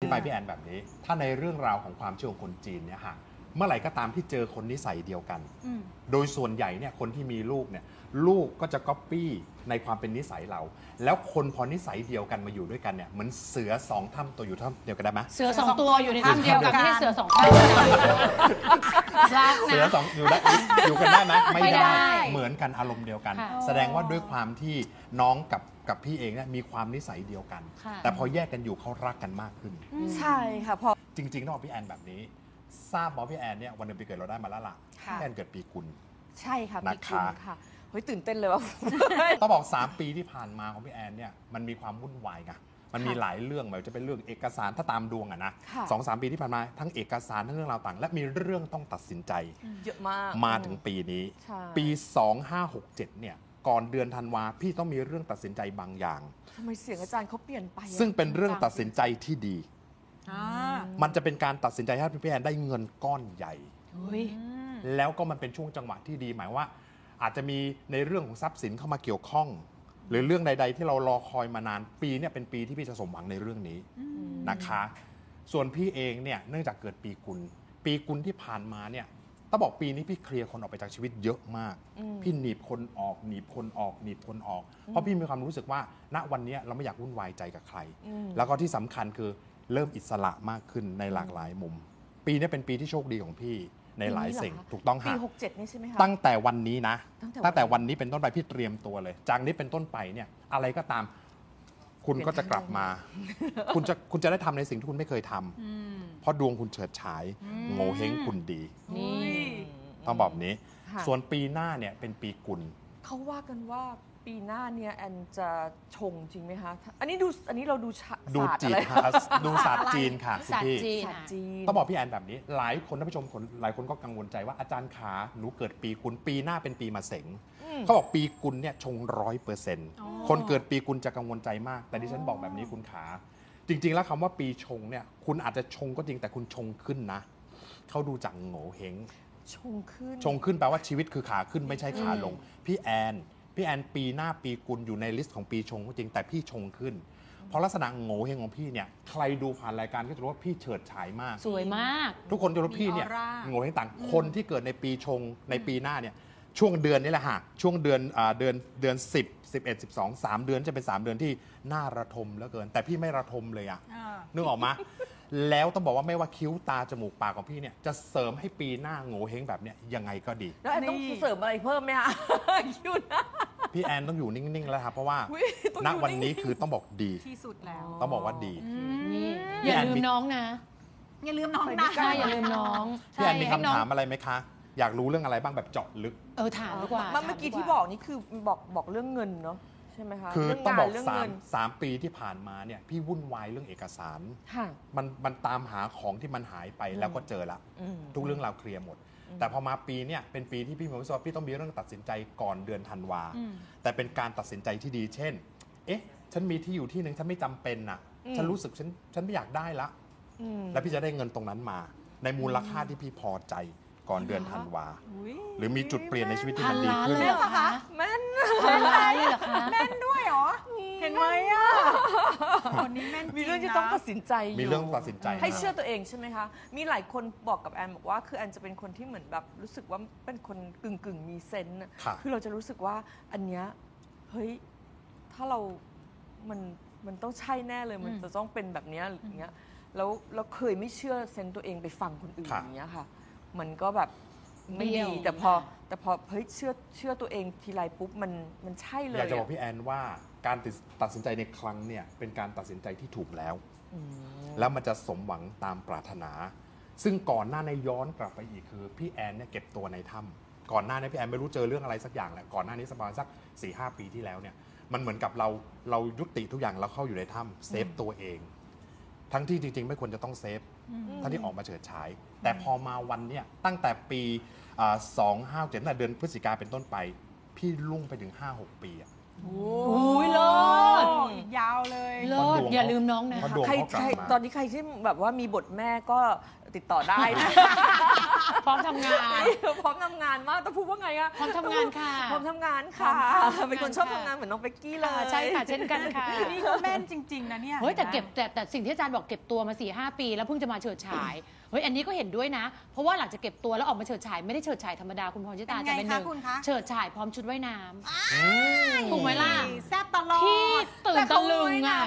ธิบายพี่แอนแบบนี้ถ้าในเรื่องราวของความเชื่อของคนจีนเนี่ยฮะเมื่อไหร่ก็ตามที่เจอคนนิสัยเดียวกันโดยส่วนใหญ่เนี่ยคนที่มีลูกเนี่ยลูกก็จะก๊อปปี้ในความเป็นนิสัยเราแล้วคนพอนิสัยเดียวกันมาอยู่ด้วยกันเนี่ยเหมือนเสือสองถ้ำตัวอยู่ถ้ำเดียวกันได้ไหมเสือ2 ตัวอยู่ในถ้ำเดียวกันที่เสือ2 ถ้ำเสือสองอยู่กันได้ไหมไม่ได้เหมือนกันอารมณ์เดียวกันแสดงว่าด้วยความที่น้องกับพี่เองเนี่ยมีความนิสัยเดียวกันแต่พอแยกกันอยู่เขารักกันมากขึ้นใช่ค่ะพอจริงๆต้องบอกพี่แอนแบบนี้ทราบบอกพี่แอนเนี่ยวันเดือนปีเกิดเราได้มาแล้วล่ะพี่แอนเกิดปีกุลใช่ค่ะปีกุลค่ะเฮ้ยตื่นเต้นเลยว่ะต้องบอก3 ปีที่ผ่านมาของพี่แอนเนี่ยมันมีความวุ่นวายไงมันมีหลายเรื่องไม่ว่าจะเป็นเรื่องเอกสารถ้าตามดวงอะนะ2-3 ปีที่ผ่านมาทั้งเอกสารทั้งเรื่องราวต่างและมีเรื่องต้องตัดสินใจเยอะมากมาถึงปีนี้ปี2567เนี่ยก่อนเดือนธันวาพี่ต้องมีเรื่องตัดสินใจบางอย่างทำไมเสียงอาจารย์เขาเปลี่ยนไปซึ่งเป็นเรื่องตัดสินใจที่ดีมันจะเป็นการตัดสินใจให้พี่แอนได้เงินก้อนใหญ่แล้วก็มันเป็นช่วงจังหวะที่ดีหมายว่าอาจจะมีในเรื่องของทรัพย์สินเข้ามาเกี่ยวข้องหรือเรื่องใดๆที่เรารอคอยมานานปีนี้เป็นปีที่พี่จะสมหวังในเรื่องนี้นะคะส่วนพี่เองเนี่ยเนื่องจากเกิดปีกุลที่ผ่านมาเนี่ยต้องบอกปีนี้พี่เคลียร์คนออกไปจากชีวิตเยอะมากพี่หนีบคนออกเพราะพี่มีความรู้สึกว่าณวันนี้เราไม่อยากวุ่นวายใจกับใครแล้วก็ที่สำคัญคือเริ่มอิสระมากขึ้นในหลากหลายมุมปีนี้เป็นปีที่โชคดีของพี่ในหลายสิ่งถูกต้องค่ะปี67นี่ใช่ไหมคะตั้งแต่วันนี้นะตั้งแต่วันนี้เป็นต้นไปพี่เตรียมตัวเลยจากนี้เป็นต้นไปเนี่ยอะไรก็ตามคุณก็จะกลับมาคุณจะได้ทำในสิ่งที่คุณไม่เคยทำเพราะดวงคุณเฉิดฉายโง่เฮงคุณดีต้องบอกนี้ส่วนปีหน้าเนี่ยเป็นปีกุลเขาว่ากันว่าปีหน้าเนี่ยแอนจะชงจริงไหมคะอันนี้เราดูศาสตร์อะไรดูศาสตร์จีนค่ะศาสตร์จีนต้องบอกพี่แอนแบบนี้หลายคนท่านผู้ชมหลายคนก็กังวลใจว่าอาจารย์ขาหนูเกิดปีกุลปีหน้าเป็นปีมะเสงเขาบอกปีกุลเนี่ยชง100%คนเกิดปีกุลจะกังวลใจมากแต่ดิฉันบอกแบบนี้คุณขาจริงๆแล้วคำว่าปีชงเนี่ยคุณอาจจะชงก็จริงแต่คุณชงขึ้นนะเขาดูจากโง่เฮงชงขึ้นแปลว่าชีวิตคือขาขึ้นไม่ใช่ขาลงพี่แอนปีหน้าปีกุลอยู่ในลิสต์ของปีชงก็จริงแต่พี่ชงขึ้นเพราะลักษณะโง่เฮงของพี่เนี่ยใครดูผ่านรายการก็จะรู้ว่าพี่เฉิดฉายมากสวยมากทุกคนจะรู้พี่เนี่ยโง่เฮงต่างคนที่เกิดในปีชงในปีหน้าเนี่ยช่วงเดือนนี้แหละฮะช่วงเดือน10 11 12 3 เดือนจะเป็น3 เดือนที่น่าระทมเหลือเกินแต่พี่ไม่ระทมเลยอะนึกออกมาแล้วต้องบอกว่าไม่ว่าคิ้วตาจมูกปากของพี่เนี่ยจะเสริมให้ปีหน้าโง่เฮงแบบเนี้ยยังไงก็ดีแล้วแอนต้องเสริมอะไรเพิ่มไหมคะคิ้วหน้าพี่แอนต้องอยู่นิ่งๆแล้วครับเพราะว่าณวันนี้คือต้องบอกดีที่สุดแล้วต้องบอกว่าดีอย่าลืมน้องนะอย่าลืมน้องนะอย่าลืมน้องพี่แอนมีคำถามอะไรไหมคะอยากรู้เรื่องอะไรบ้างแบบเจาะลึกถามดีกว่าเมื่อกี้ที่บอกนี่คือบอกเรื่องเงินเนาะใช่ไหมคะคือต้องบอก3 ปีที่ผ่านมาเนี่ยพี่วุ่นวายเรื่องเอกสารมันตามหาของที่มันหายไปแล้วก็เจอละทุกเรื่องราวเคลียร์หมดแต่พอมาปีเนี่ยเป็นปีที่พี่มีความรู้สึกว่าพี่ต้องมีเรื่องตัดสินใจก่อนเดือนธันวาแต่เป็นการตัดสินใจที่ดีเช่นฉันมีที่อยู่ที่หนึ่งฉันไม่จำเป็นอ่ะฉันรู้สึกฉันไม่อยากได้ละแล้วพี่จะได้เงินตรงนั้นมาในมูลค่าที่พี่พอใจก่อนเดือนธันวาหรือมีจุดเปลี่ยนในชีวิตที่มันดีขึ้นแม่นเหรอคะแม่นแม่นด้วยเหรอเห็นไหมอ่ะคนนี้แม่นมีเรื่องที่ต้องตัดสินใจมีเรื่องตัดสินใจให้เชื่อตัวเองใช่ไหมคะมีหลายคนบอกกับแอนบอกว่าคือแอนจะเป็นคนที่เหมือนแบบรู้สึกว่าเป็นคนกึ่งมีเซนส์คือเราจะรู้สึกว่าอันเนี้ยเฮ้ยถ้าเรามันต้องใช่แน่เลยมันจะต้องเป็นแบบนี้อย่างเงี้ยแล้วเราเคยไม่เชื่อเซนส์ตัวเองไปฟังคนอื่นอย่างเงี้ยค่ะมันก็แบบไม่ดีแต่พอเฮ้ยเชื่อตัวเองทีไรปุ๊บมันใช่เลยอยากจะบอกพี่แอนว่าการตัดสินใจในครั้งเนี่ยเป็นการตัดสินใจที่ถูกแล้วแล้วมันจะสมหวังตามปรารถนาซึ่งก่อนหน้าในย้อนกลับไปอีกคือพี่แอนเนี่ยเก็บตัวในถ้ำก่อนหน้านี้พี่แอนไม่รู้เจอเรื่องอะไรสักอย่างแหละก่อนหน้านี้ประมาณสัก 4-5 ปีที่แล้วเนี่ยมันเหมือนกับเรายุติทุกอย่างเราเข้าอยู่ในถ้ำเซฟตัวเองทั้งที่จริงๆไม่ควรจะต้องเซฟท่านที่ออกมาเฉิดฉายแต่พอมาวันเนี้ยตั้งแต่ปี2567ตั้งแต่เดือนพฤศจิกาเป็นต้นไปพี่ลุ่งไปถึง 5-6 ปีอ่ะโอ้ยเลิศอีกยาวเลยโลดอย่าลืมน้องนะเพราะดวงใครเขากลับมาตอนนี้ใครที่แบบว่ามีบทแม่ก็ติดต่อได้นะพร้อมทำงานพร้อมทำงานมากแต่พูดว่าไงอะพร้อมทำงานค่ะพร้อมทำงานค่ะพร้อมทำงานเป็นคนชอบทำงานเหมือนน้องเป๊กกี้เลยใช่ค่ะเช่นกันค่ะนี่ก็แม่นจริง ๆ นะเนี่ยเฮ้ยแต่สิ่งที่อาจารย์บอกเก็บตัวมา 4-5 ปีแล้วเพิ่งจะมาเฉิดฉายเฮ้ยอันนี้ก็เห็นด้วยนะ เพราะว่าหลังจากเก็บตัวแล้วออกมาเฉิดฉายไม่ได้เฉิดฉายธรรมดาคุณพรชิตาเป็นไงแต่เป็นหนึ่งคะคุณคะเฉิดฉายพร้อมชุดว่ายน้ำอืมถูกไหมล่ะแซ่บตลอดที่ตื่นตะลึงอ่ะ